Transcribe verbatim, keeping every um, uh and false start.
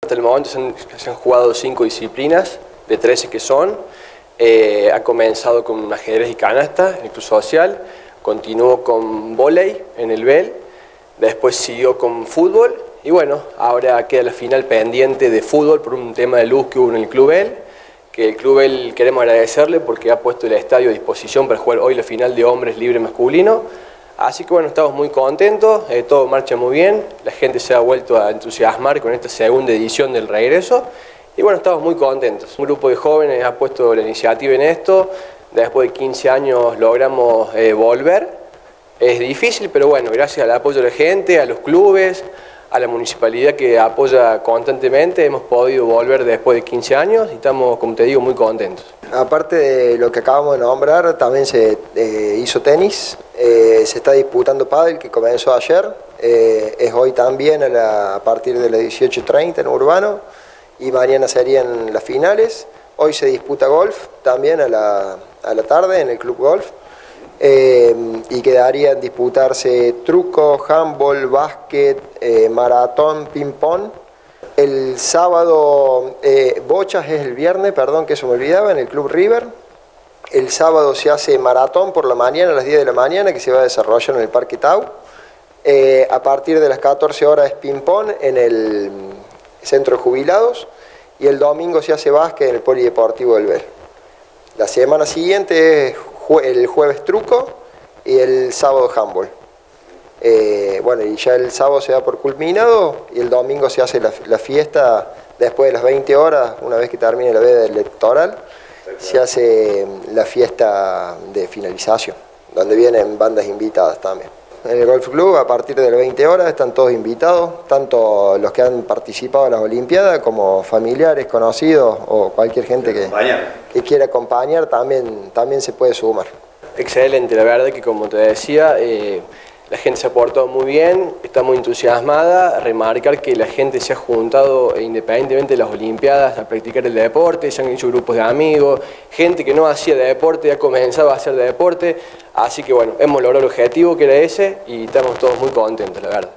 Hasta el momento se han, se han jugado cinco disciplinas, de trece que son. Eh, ha comenzado con ajedrez y canasta en el Club Social, continuó con vóley en el B E L, después siguió con fútbol y bueno, ahora queda la final pendiente de fútbol por un tema de luz que hubo en el Club B E L, que el Club B E L queremos agradecerle porque ha puesto el estadio a disposición para jugar hoy la final de hombres libre masculino. Así que bueno, estamos muy contentos, eh, todo marcha muy bien, la gente se ha vuelto a entusiasmar con esta segunda edición del regreso y bueno, estamos muy contentos. Un grupo de jóvenes ha puesto la iniciativa en esto, después de quince años logramos eh, volver, es difícil pero bueno, gracias al apoyo de la gente, a los clubes, a la municipalidad que apoya constantemente, hemos podido volver después de quince años y estamos, como te digo, muy contentos. Aparte de lo que acabamos de nombrar, también se eh, hizo tenis, eh, se está disputando pádel que comenzó ayer, eh, es hoy también a, la, a partir de las dieciocho treinta en Urbano y mañana serían las finales. Hoy se disputa golf también a la, a la tarde en el Club Golf. Eh, y quedarían disputarse truco, handball, básquet, eh, maratón, ping-pong. El sábado, eh, bochas es el viernes, perdón que eso me olvidaba, en el Club River. El sábado se hace maratón por la mañana, a las diez de la mañana, que se va a desarrollar en el Parque Tau. Eh, a partir de las catorce horas es ping-pong en el Centro de Jubilados. Y el domingo se hace básquet en el Polideportivo del B E L. La semana siguiente es el jueves truco y el sábado handball. Eh, bueno, y ya el sábado se da por culminado y el domingo se hace la, la fiesta después de las veinte horas, una vez que termine la veda electoral, se hace la fiesta de finalización, donde vienen bandas invitadas también. En el Golf Club, a partir de las veinte horas, están todos invitados, tanto los que han participado en las Olimpiadas como familiares, conocidos o cualquier gente que, que quiera acompañar, también, también se puede sumar. Excelente, la verdad que como te decía, eh, la gente se ha portado muy bien, está muy entusiasmada, remarcar que la gente se ha juntado independientemente de las Olimpiadas a practicar el deporte, se han hecho grupos de amigos, gente que no hacía deporte ha comenzado a hacer deporte, así que bueno, hemos logrado el objetivo que era ese y estamos todos muy contentos, la verdad.